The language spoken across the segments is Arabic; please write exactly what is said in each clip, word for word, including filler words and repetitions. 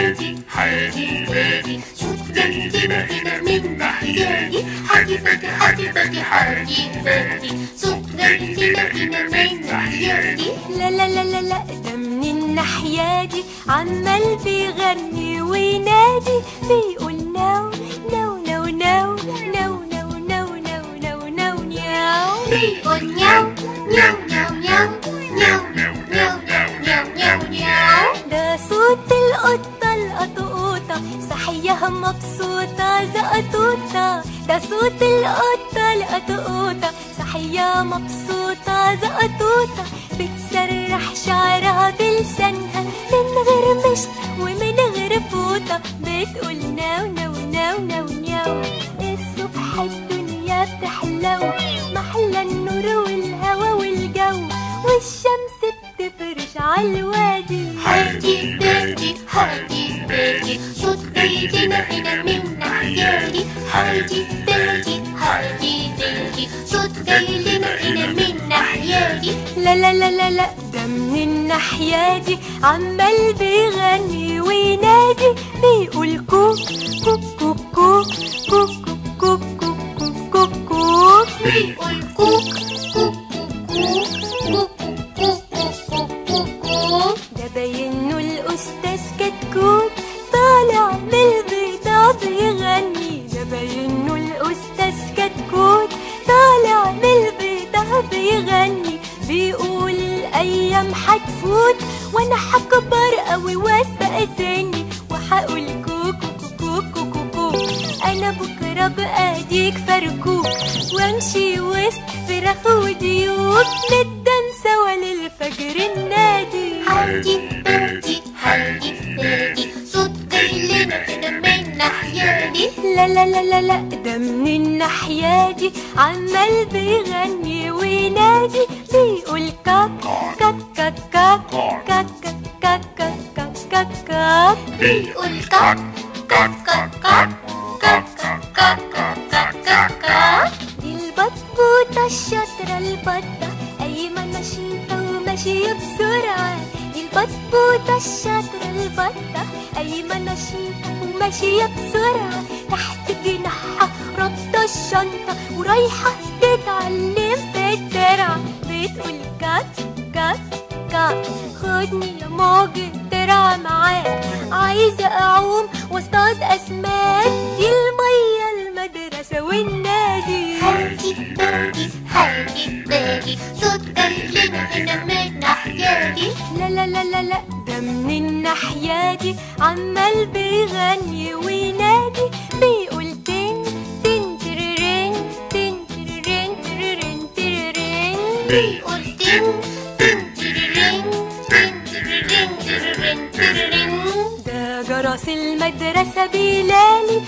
بادي حادي بادي صوت جاي لنا هنا من ناحيادي. حادي بادي حادي بادي حادي بادي صوت جاي لنا هنا من ناحيادي. لا لا لا لا لا ده من الناحية دي عمال بيغني وينادي بيقول ناو ناو ناو ناو ناو ناو ناو ناو ناو ناو نياو. بيقول نياو نياو نياو نياو نياو نياو نياو نياو نياو نياو. ده صوت القطة القطوطة صحية مبسوطة زقطوطة. ده صوت القطة القطوطة صحية مبسوطة زقطوطة. بتسرح شعرها بلسانها من غير مشط ومن غير فوطة. بتقول ناو ناو ناو ناو نياو. الصبح الدنيا بتحلو محلى النور والهوا والجو والشمس بتفرش عالوادي. حادي بادي حادي بادي صوت جاي لنا هنا من ناحيادي. حادي بادي حادي بادي صوت جاي لنا هنا من ناحيادي. لا لا لا لا لا ده من الناحية دي عمال بيغني وينادي بيقول كوك كوك كوك كوك كوك كوك كوك كوك كوك كوك. بيقول كوك كوك كوك كوك كوك كوك كوك كوك. ده باينه الأستاذ كتكوت طالع من البيضة بيغني. ده باينه الأستاذ كتكوت طالع من البيضة بيغني. بيقول الأيام حتفوت وأنا حكبر قوي واسبق سني وحقول كوكو كوكو كوكو كوك. أنا بكرة بقى ديك فركوك وامشي وسط فراخ وديوك ندن سوا للفجر النادي. حادي بادي حادي بادي صوت جاي لنا هنا من ناحيادي. لا لا لا لا لا ده من الناحية دي عمال بيغني وينادي بيقول كاك كاك كاك كاك كاك كاك كاك كاك كاك كاك. بيقول كاك كاك كاك كاك كاك كاك كاك كاك كاك. دي البطبوطة الشاطرة البطة قايمة نشيطة وماشية بسرعة. دي البطبوطة الشاطرة البطة قايمة نشيطة وماشية بسرعة. تحت جناحها ربطة الشنطة ورايحة تتعلم في الترعة. بتقول كاك كاك كاك خدني يا موج الترعة معاك. عايزة أعوم واصطاد أسماك. دي المية المدرسة والنادي. حادي بادي حادي بادي صوت جاي لنا هنا من ناحيادي. لا لا لا لا لا ده من الناحية دي عمال بيغني وينادي بيقول تن تن تررين تن تررين تررين تررين. بيقول تن تن تررين تن تررين تررين تررين. ده جرس المدرسة بيلالي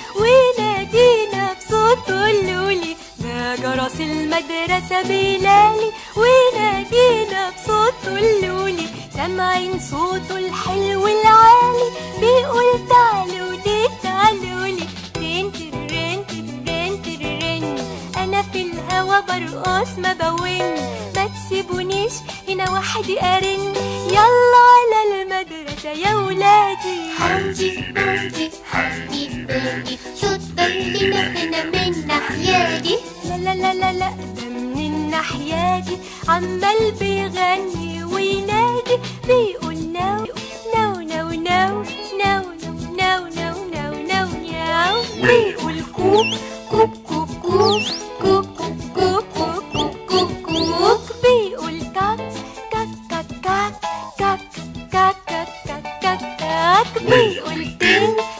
وينادينا بصوته اللولي. ده جرس المدرسة بيلالي وينادينا بصوته اللولي. سامعين صوته الحلو العالي بيقول تعالوا لي تعالوا لي. تين ترين ترين ترين أنا في الهوا برقص ما بوين. ما تسيبونيش هنا وحدي أرن. يلا على المدرسة يا ولادي. حادي بادي حادي بادي صوت جاي لنا هنا من ناحيادي. لا لا لا لا لا ده من الناحية دي عمال بيغني وينادي بيقول ناو ناو ناو ناو ناو ناو ناو ناو ناو ناو. بيقول كوك كوك كوك كوك كوك كوك كوك كوك كوك. بيقول كاك كاك كاك كاك كاك كاك كاك كاك كاك. بيقول تن